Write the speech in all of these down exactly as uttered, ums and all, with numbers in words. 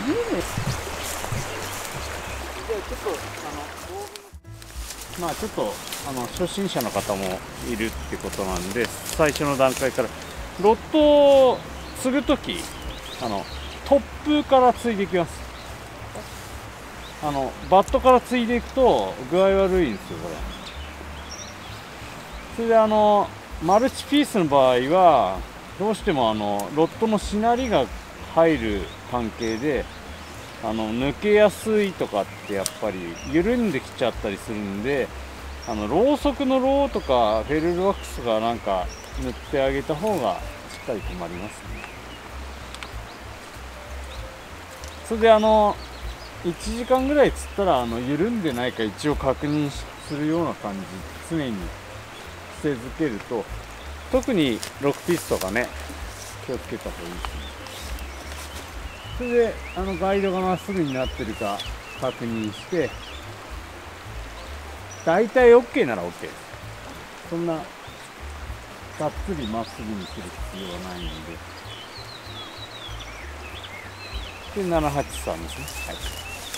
じゅうねん。じゃあちょっとあのまあちょっとあの初心者の方もいるってことなんで、最初の段階からロットを継ぐとき、あの突風から継いでいきます。あのバットから継いでいくと具合悪いんですよこれ。それであのマルチピースの場合はどうしてもあのロットのしなりが入る関係であの抜けやすいとかってやっぱり緩んできちゃったりするんで、あのろうそくのろうとかフェルルワックスがなんか塗ってあげた方がしっかり止まりますね。それであのいちじかんぐらいつったらあの緩んでないか一応確認するような感じ常に癖づけると、特にロックピースとかね気をつけた方がいいですね。それであのガイドがまっすぐになってるか確認して、大体 OK なら OK です。そんながっつりまっすぐにする必要はないので。でななはちさんですね。はい。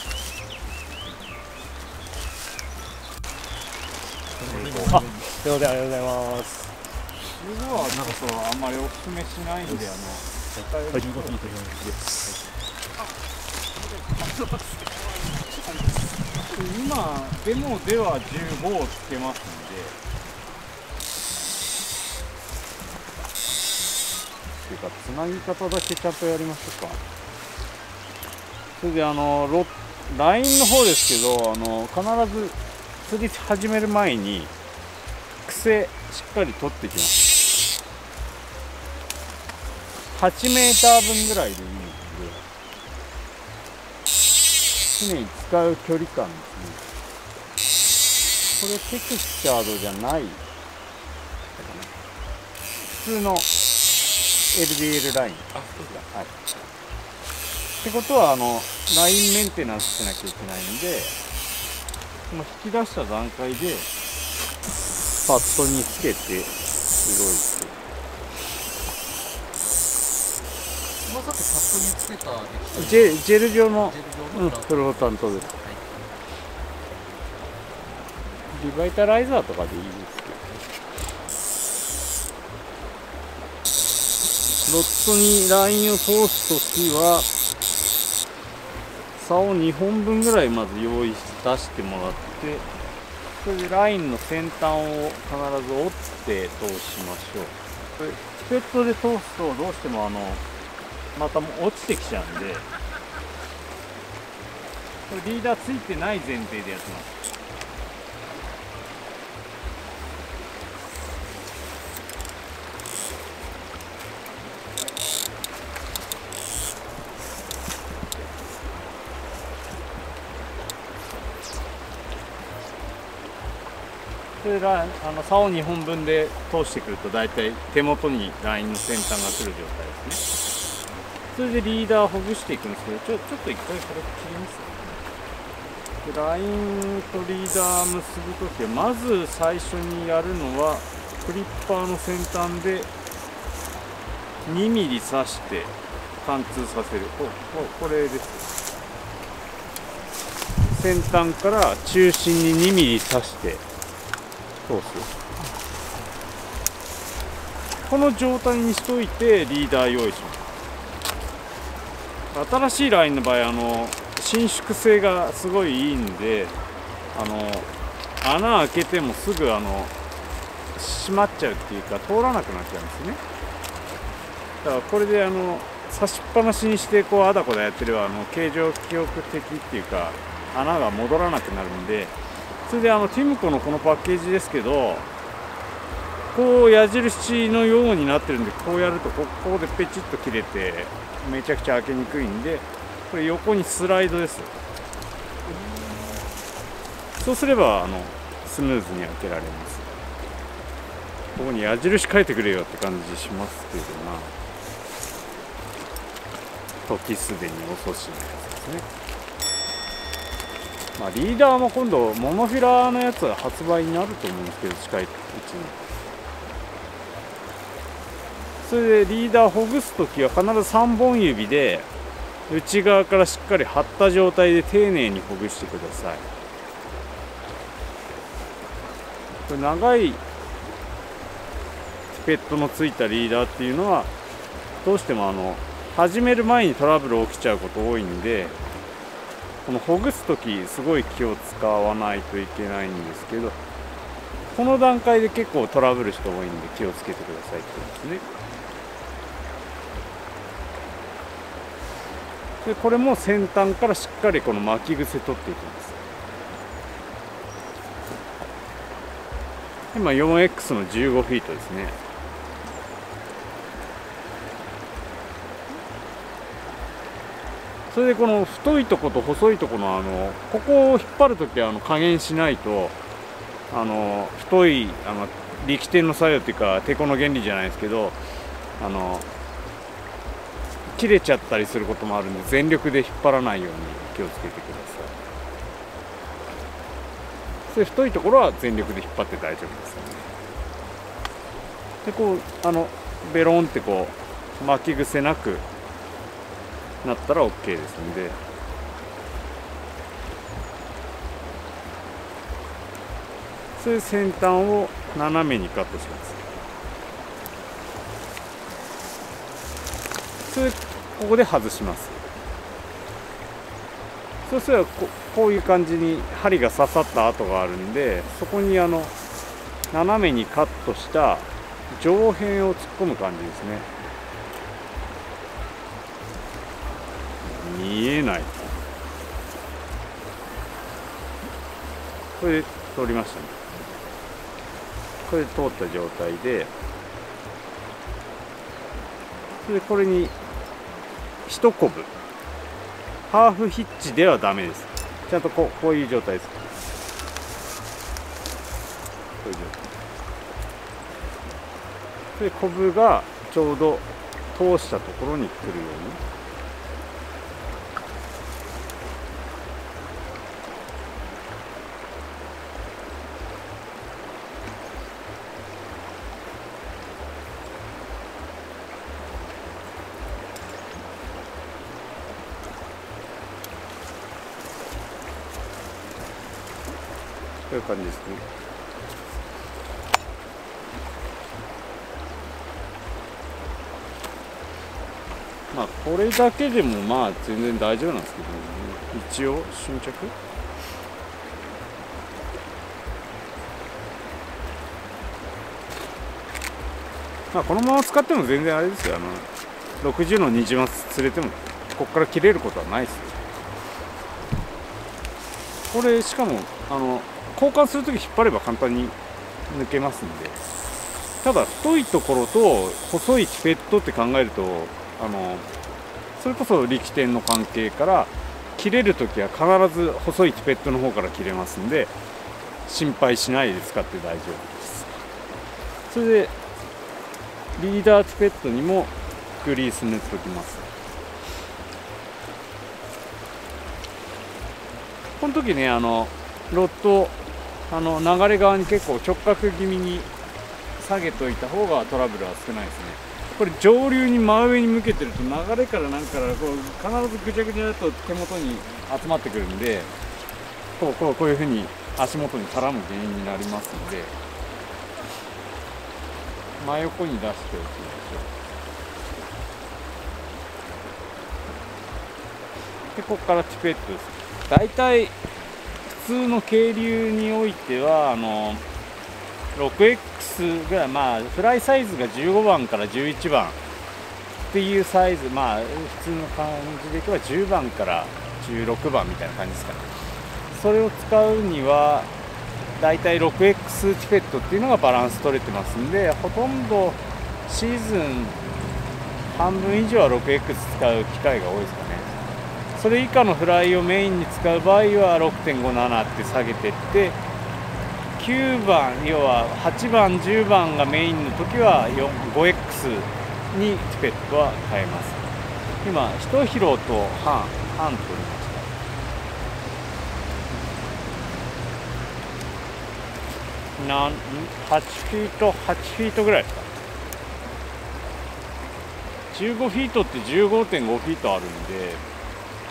あ、すいません、ありがとうございます。じゅうごはなんかそうあんまりおすすめしないんで、あの絶対じゅうごフィートよんです。今デモではじゅうごをつけますんで、っていうかつなぎ方だけちゃんとやりましょうか。それであのロラインの方ですけど、あの必ず釣り始める前に癖しっかり取っていきます。はちメーター分ぐらいでいいので、常に使う距離感ですね。これテクスチャードじゃない普通の エルディーエル ライン。あ、そうだ。はい。ってことはあのラインメンテナンスしなきゃいけないんで、もう引き出した段階でパッドにつけて動いて。 今さっきパッドにつけたジェジェル状のフロータントです。はい、リバイタライザーとかでいいですけど、ロットにラインを通すときは竿にほんぶんぐらいまず用意して出してもらって、それでラインの先端を必ず折って通しましょう。これスペットで通すとどうしてもあのまた落ちてきちゃうんで、これリーダーついてない前提でやってます。それであの竿にほんぶんで通してくると、だいたい手元にラインの先端が来る状態ですね。それでリーダーほぐしていくんですけど、ちょちょっと一回これ切りますね。でラインとリーダー結ぶときはまず最初にやるのはクリッパーの先端でにミリ刺して貫通させる。ここれです。先端から中心ににミリ刺して通す。この状態にしといてリーダー用意します。新しいラインの場合、あの伸縮性がすごいいいんで、あの穴開けてもすぐあの閉まっちゃうっていうか通らなくなっちゃうんですね。だからこれであの差しっぱなしにしてこうあだこだやってれば、あの形状記憶的っていうか穴が戻らなくなるんで、それであのティムコのこのパッケージですけど、こう矢印のようになってるんで、こうやるとここでペチッと切れてめちゃくちゃ開けにくいんで、これ横にスライドです。そうすればあのスムーズに開けられます。ここに矢印書いてくれよって感じしますけどな。時すでに遅しのやつですね。まあリーダーも今度モノフィラーのやつは発売になると思うんですけど、近いうちに。それでリーダーほぐすときは必ずさんぼん指で内側からしっかり張った状態で丁寧にほぐしてください。これ長いペットのついたリーダーっていうのはどうしてもあの始める前にトラブル起きちゃうこと多いんで、このほぐす時すごい気を使わないといけないんですけど、この段階で結構トラブル人多いんで気をつけてくださいってことですね。でこれも先端からしっかりこの巻き癖取っていきます。今 よんエックス のじゅうごフィートですね。それでこの太いとこと細いとこのあのここを引っ張るときはあの加減しないと、あの太いあの力点の作用っていうかてこの原理じゃないですけど、あの切れちゃったりすることもあるんで、全力で引っ張らないように気をつけてください。それ太いところは全力で引っ張って大丈夫です。でこうあのベロンってこう巻き癖なくなったら OK ですんで、それで先端を斜めにカットします。それここで外します。そうすればここういう感じに針が刺さった跡があるんで、そこにあの斜めにカットした上辺を突っ込む感じですね。見えない。これで通りましたね。これで通った状態で、それでこれに一コブ、ハーフヒッチではダメです。ちゃんとこう、こういう状態です。こういう状態。それでコブがちょうど通したところに来るように。こういう感じですね。まあこれだけでもまあ全然大丈夫なんですけど、ね、一応瞬着まあこのまま使っても全然あれですよ。あのろくじゅうのニジマス釣れてもここから切れることはないですよ。これしかもあの交換するとき引っ張れば簡単に抜けますんで、ただ太いところと細いチペットって考えると、あのそれこそ力点の関係から切れるときは必ず細いチペットの方から切れますんで、心配しないで使って大丈夫です。それでリーダーチペットにもグリース塗っておきます。この時ね、あのロッドあの流れ側に結構直角気味に下げといた方がトラブルは少ないですね。これ上流に真上に向けてると流れからなんからこう必ずぐちゃぐちゃだと手元に集まってくるんで、こうこうこういうふうに足元に絡む原因になりますので、真横に出しておきましょう。でここからチペットです。だいたい普通の渓流においてはあの ろくエックス ぐらい、まあフライサイズがじゅうごばんからじゅういちばんっていうサイズ、まあ普通の感じでいけばじゅうばんからじゅうろくばんみたいな感じですかね。それを使うにはだいたい ろくエックス チペットっていうのがバランス取れてますんで、ほとんどシーズン半分以上は ろくエックス 使う機会が多いですかね。それ以下のフライをメインに使う場合は ろくてんごなな って下げていって、きゅうばん要ははちばんじゅうばんがメインの時は ごエックス にチペットは変えます。今一疲労と半半取りました。なんはちフィートはちフィートぐらいですか。じゅうごフィートって じゅうごてんご フィートあるんで、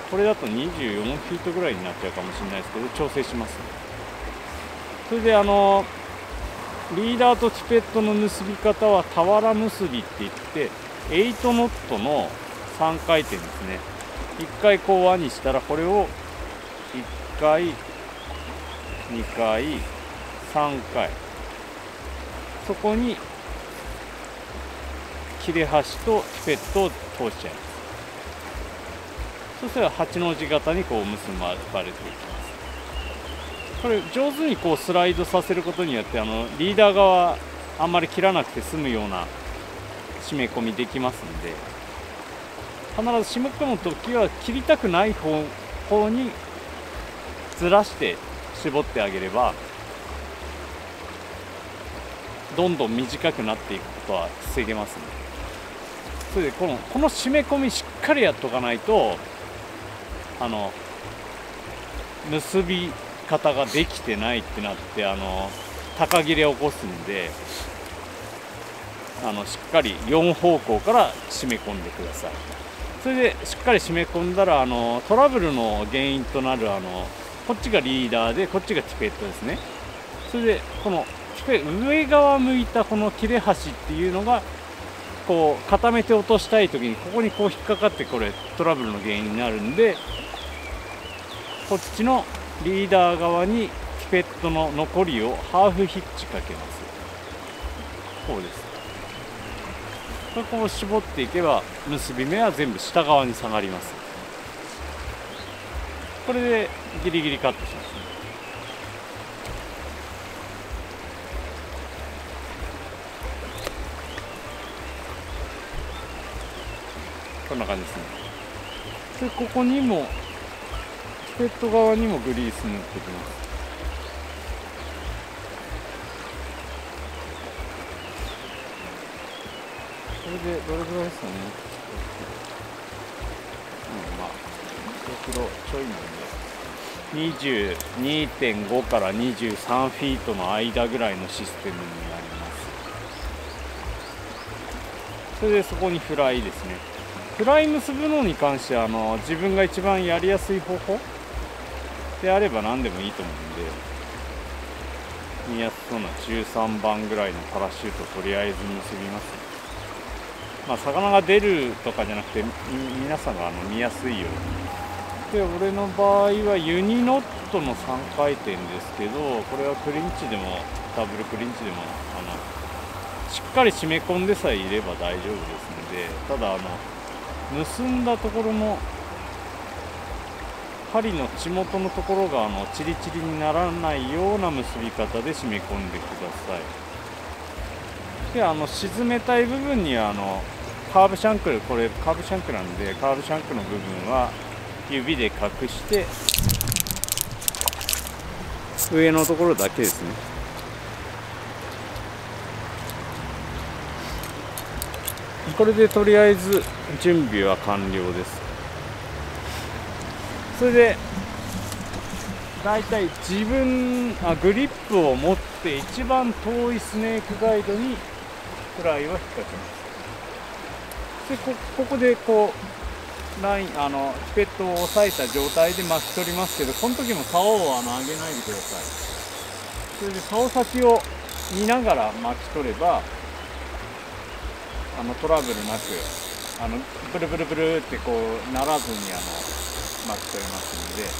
これだとにじゅうよんフィートぐらいになっちゃうかもしれないですけど、調整しますね。それであのリーダーとチペットの結び方は俵結びって言って、エイトノットのさんかいてんですね。いっかいこう輪にしたら、これをいっかいにかいさんかい、そこに切れ端とチペットを通しちゃいます。そしたらはちの字型にこう結ばれていきます。これ上手にこうスライドさせることによって、あのリーダー側あんまり切らなくて済むような締め込みできますんで、必ず締め込む時は切りたくない方方にずらして絞ってあげれば、どんどん短くなっていくことは防げますね。それでこのこの締め込みしっかりやっとかないと、あの結び方ができてないってなって、あの高切れを起こすんで、あのしっかりよん方向から締め込んでください。それでしっかり締め込んだら、あのトラブルの原因となる、あのこっちがリーダーでこっちがチペットですね。それでこのチペ上側向いたこの切れ端っていうのが、こう固めて落としたい時にここにこう引っかかって、これトラブルの原因になるんで、こっちのリーダー側にチペットの残りをハーフヒッチかけます。こうです。これこう絞っていけば結び目は全部下側に下がります。これでギリギリカットしますね。こんな感じですね。でここにもチペット側にもグリース塗っていきます。これでどれぐらいですかね。うん、まあろくどちょいなんでにじゅうにてんごからにじゅうさんフィートの間ぐらいのシステムになります。それでそこにフライですね。フライ結ぶのに関しては、あの自分が一番やりやすい方法であれば何でもいいと思うんで、見やすそうなじゅうさんばんぐらいのパラシュートをとりあえず結びます。まあ魚が出るとかじゃなくて、皆さんがあの見やすいように。で俺の場合はユニノットのさんかいてんですけど、これはクリンチでもダブルクリンチでも、あのしっかり締め込んでさえいれば大丈夫ですので、ただあの結んだところの針の血元のところがあのチリチリにならないような結び方で締め込んでください。であの沈めたい部分にはあのカーブシャンクル、これカーブシャンクなんで、カーブシャンクの部分は指で隠して上のところだけですね。これでとりあえず準備は完了です。それでだいたい自分あグリップを持って一番遠いスネークガイドにフライを引っ掛けます。で こ, ここでこうラインあのチペットを押さえた状態で巻き取りますけど、この時も竿をあの上げないでください。それで竿先を見ながら巻き取ればあのトラブルなく、あのブルブルブルってこうならずにあの巻き取れますので、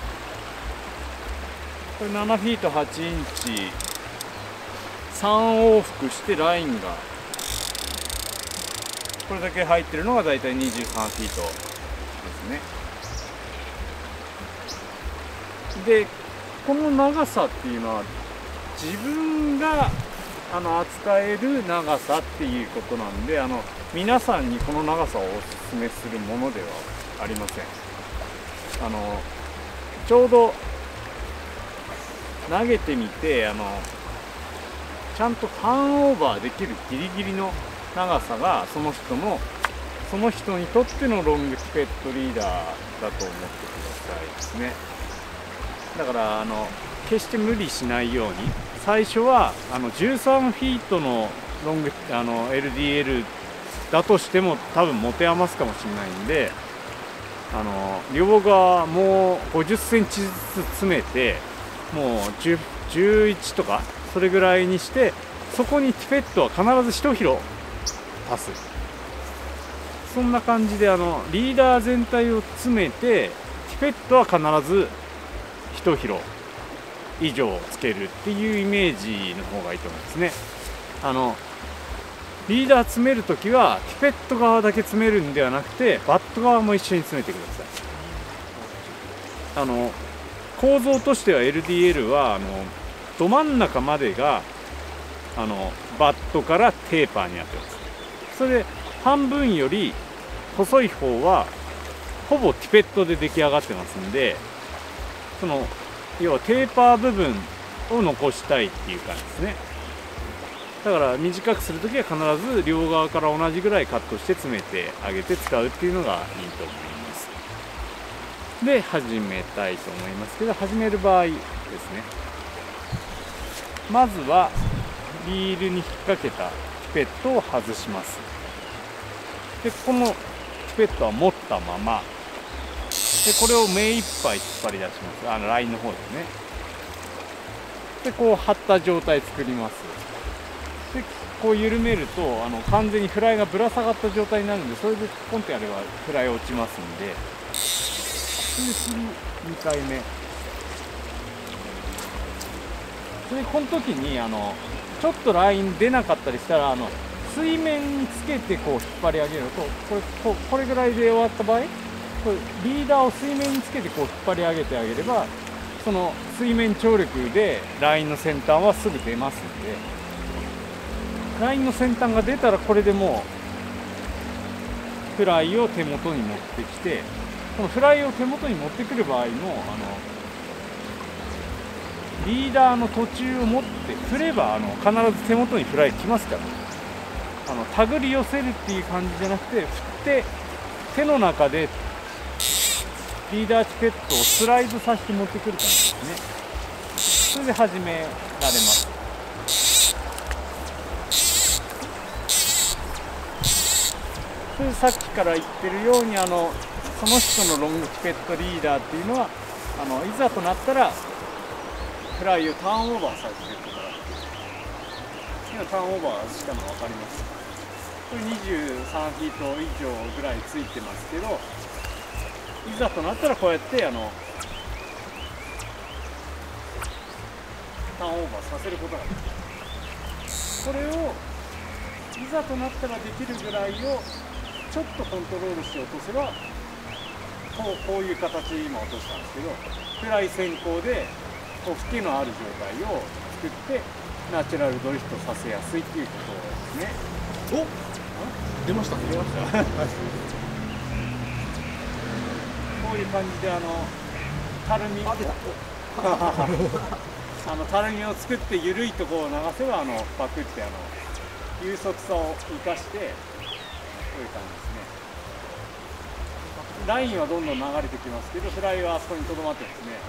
これななフィートはちインチさん往復してラインがこれだけ入ってるのがだいたいにじゅうさんフィートですね。でこの長さっていうのは自分があの扱える長さっていうことなんで、あの皆さんにこの長さをお勧めするものではありません。あのちょうど投げてみてあのちゃんとターンオーバーできるギリギリの長さがその人のその人にとってのロングチペットリーダーだと思ってくださいですね。だからあの決して無理しないように、最初はあのじゅうさんフィートのロングあの エルディーエル だとしても多分持て余すかもしれないんで、 あの両側もうごじゅっセンチずつ詰めて、もうじゅう、じゅういちとかそれぐらいにして、そこにティペットは必ず一広足す。そんな感じであのリーダー全体を詰めて、ティペットは必ず一広以上つけるっていうイメージの方がいいと思いますね。あのリーダー詰めるときはティペット側だけ詰めるんではなくて、バット側も一緒に詰めてください。あの構造としては エルディーエル はあのど真ん中までがあのバットからテーパーになってます。それで半分より細い方はほぼティペットで出来上がってますんで、その要はテーパー部分を残したいっていう感じですね。だから短くするときは必ず両側から同じぐらいカットして詰めてあげて使うっていうのがいいと思います。で始めたいと思いますけど、始める場合ですね、まずはリールに引っ掛けたティペットを外します。でこのティペットは持ったままで、これを目いっぱい引っ張り出します。あのラインの方ですね。でこう張った状態作ります。でこう緩めるとあの完全にフライがぶら下がった状態になるんで、それでポンってやればフライ落ちますんで。で次にかいめ、でこの時にあのちょっとライン出なかったりしたら、あの水面につけてこう引っ張り上げると、これこうこれぐらいで終わった場合、これリーダーを水面につけてこう引っ張り上げてあげれば、その水面張力でラインの先端はすぐ出ますんで、ラインの先端が出たらこれでもうフライを手元に持ってきて、このフライを手元に持ってくる場合も、あのリーダーの途中を持って振ればあの必ず手元にフライ来ますから、あの手繰り寄せるっていう感じじゃなくて、振って手の中でリーダーチペットをスライドさせて持ってくる感じですね。それで始められます。それでさっきから言ってるように、あのその人のロングチペットリーダーっていうのは、あのいざとなったらフライをターンオーバーさせてることができる。今ターンオーバーしたの分かります。これにじゅうさんフィート以上ぐらいついてますけど、いざとなったらこうやってあのターンオーバーさせることができる。これをいざとなったらできるぐらいをちょっとコントロールして落とせば、こう、こういう形で今落としたんですけど、フライ先行でこう吹きのある状態を作ってナチュラルドリフトさせやすいっていうことですね。 お、出ましたね。 出ましたこういう感じであのたるみあのたるみを作って、緩いところを流せばあのバクってあの有速さを生かして、こういう感じですね。ラインはどんどん流れてきますけど、フライはあそこにとどまってますね。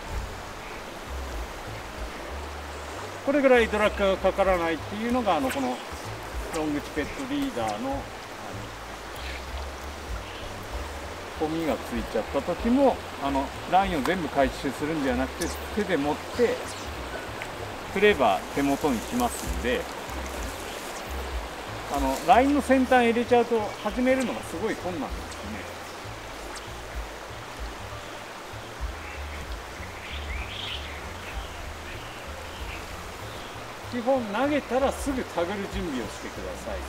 これぐらいドラッグがかからないっていうのが、あのこのロングチペットリーダーのゴミがついちゃった時も、あのラインを全部回収するんではなくて、手で持って振れば手元に来ますんで、あのラインの先端入れちゃうと始めるのがすごい困難ですね。基本投げたらすぐ手繰る準備をしてください。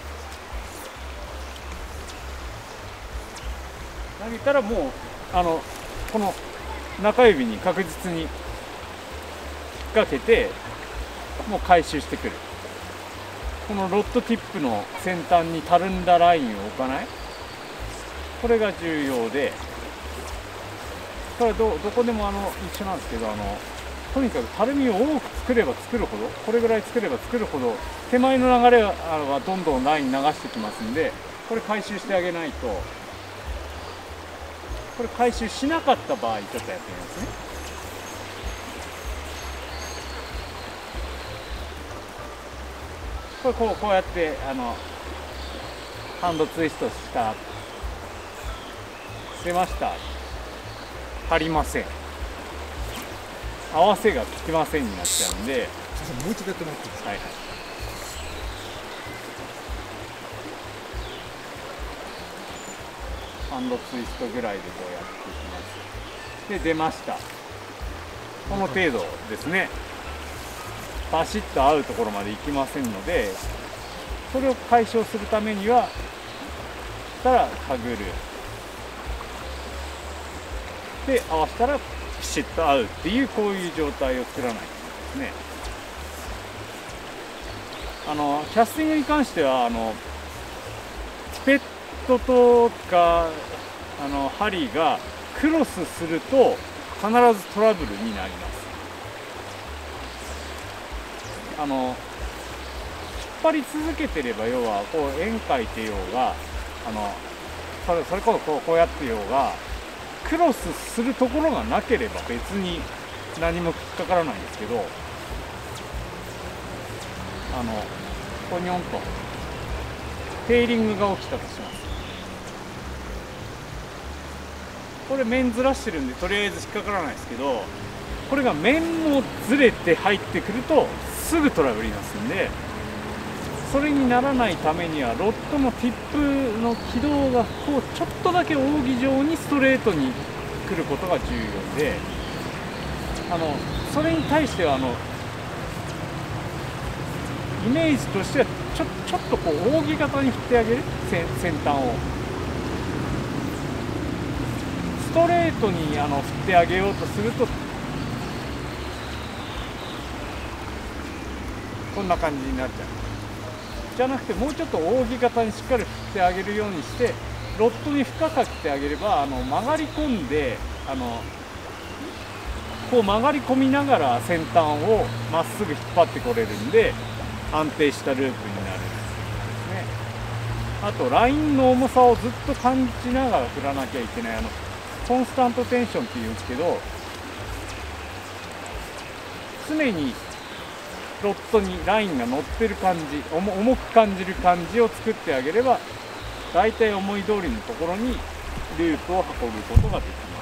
投げたらもうあのこの中指に確実に引っ掛けて、もう回収してくる。このロッドティップの先端にたるんだラインを置かない、これが重要で、これは ど, どこでもあの一緒なんですけど、あのとにかくたるみを多く作れば作るほど、これぐらい作れば作るほど手前の流れはどんどんライン流してきますんで、これ回収してあげないと。これ回収しなかった場合、ちょっとやってみますね。これこうこうやってあのハンドツイストした出ました。足りません。合わせが効きませんになっちゃうんで、 もう一度やってもらっていいですか。 はいはい。ハンドツイストぐらいでこうやっていきます。で、出ました。この程度ですね。バシッと合うところまでいきませんので、それを解消するためには、したらかぐる。で、合わせたらピシッと合うっていう、こういう状態を作らないとですね。あのキャスティングに関しては、あのペットとかあの針がクロスすると必ずトラブルになります。あの引っ張り続けてれば、要はこう円描いてようが、あのそれそれこそこうこうやってようが、クロスするところがなければ別に何も引っかからないんですけど、あのポニョンとテーリングが起きたとします。これ面ずらしてるんでとりあえず引っかからないですけど、これが面もずれて入ってくるとすぐトラブりますんで、それにならないためにはロッドのティップの軌道がこうちょっとだけ扇状にストレートに来ることが重要で、あのそれに対してはあのイメージとしてはちょちょっとこう扇形に振ってあげる、先先端をストレートにあの振ってあげようとするとこんな感じになっちゃう。じゃなくて、もうちょっと扇形にしっかり振ってあげるようにして、ロッドに負荷かけてあげれば、あの曲がり込んで、あのこう曲がり込みながら先端をまっすぐ引っ張ってこれるんで、安定したループになるんですね。あとラインの重さをずっと感じながら振らなきゃいけない、あのコンスタントテンションっていうんですけど、常にロッドにラインが乗ってる感じ、重重く感じる感じを作ってあげれば、大体思い通りのところにループを運ぶことができます。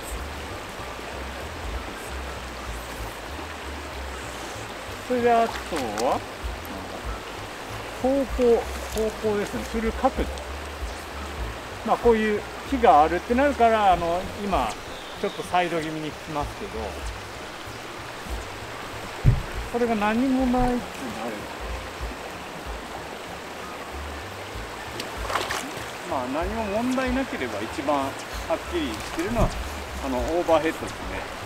それであとは方向、方向ですね、振る角度。まあこういう木があるってなるから、あの今ちょっとサイド気味に引きますけど、これが何もないってなる。まあ何も問題なければ一番はっきりしてるのはあのオーバーヘッドですね。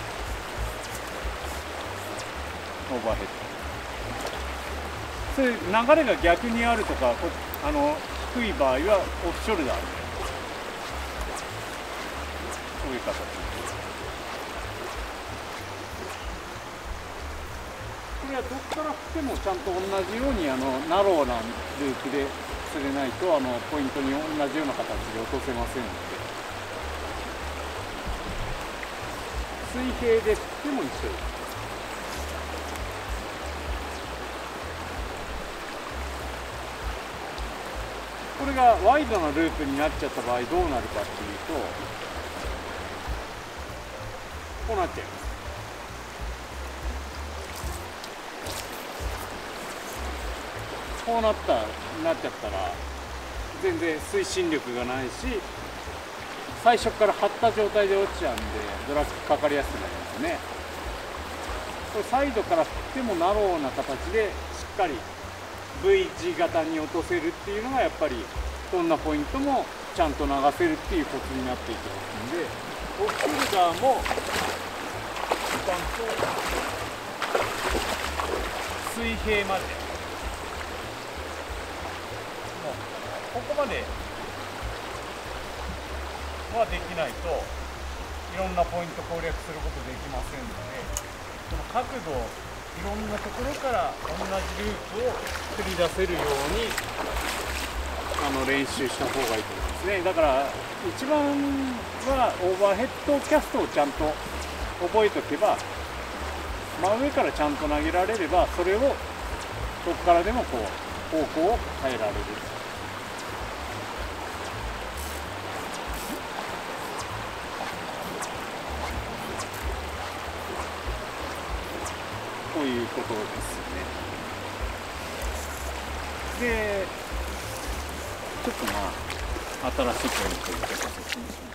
オーバーヘッド。そういう流れが逆にあるとか、こあの低い場合はオフショルダー。こういう形。これはどこから振ってもちゃんと同じようにあのナローなループで釣れないと、あのポイントに同じような形で落とせませんので、水平で振っても一緒です。これがワイドなループになっちゃった場合どうなるかっていうと、こうなっちゃいます。こうなったなっちゃったら全然推進力がないし、最初から張った状態で落ちちゃうんでドラッグかかりやすくなりますね。これサイドから振ってもナローな形でしっかり V 字型に落とせるっていうのが、やっぱりこんなポイントもちゃんと流せるっていうコツになっていきますので、オフショルダーもちゃんと水平まで、もうここまではできないといろんなポイント攻略することできませんので、その角度、いろんなところから同じループを繰り出せるようにあの練習した方がいいと思いますね。だから一番はオーバーヘッドキャストをちゃんと覚えておけば、真上からちゃんと投げられれば、それをどこからでもこう方向を変えられる。 ことですよね。でちょっとまあ新しいポイントをちょっと説明します。